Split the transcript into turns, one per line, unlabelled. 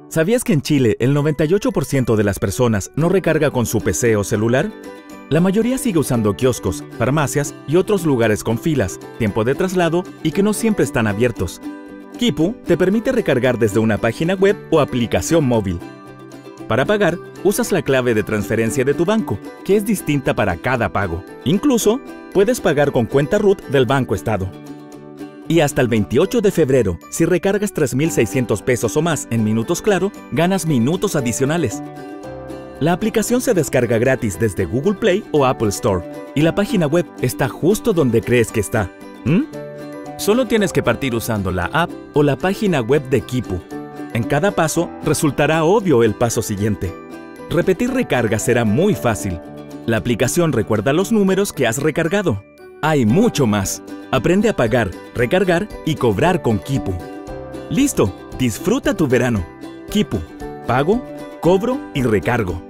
¿Sabías que en Chile el 98% de las personas no recarga con su PC o celular? La mayoría sigue usando kioscos, farmacias y otros lugares con filas, tiempo de traslado y que no siempre están abiertos. Quipu te permite recargar desde una página web o aplicación móvil. Para pagar, usas la clave de transferencia de tu banco, que es distinta para cada pago. Incluso, puedes pagar con cuenta RUT del Banco Estado. Y hasta el 28 de febrero, si recargas 3.600 pesos o más en Minutos Claro, ganas minutos adicionales. La aplicación se descarga gratis desde Google Play o Apple Store, y la página web está justo donde crees que está. Solo tienes que partir usando la app o la página web de Quipu. En cada paso, resultará obvio el paso siguiente. Repetir recarga será muy fácil. La aplicación recuerda los números que has recargado. Hay mucho más. Aprende a pagar, recargar y cobrar con Quipu. ¡Listo! Disfruta tu verano. Quipu. Pago, cobro y recargo.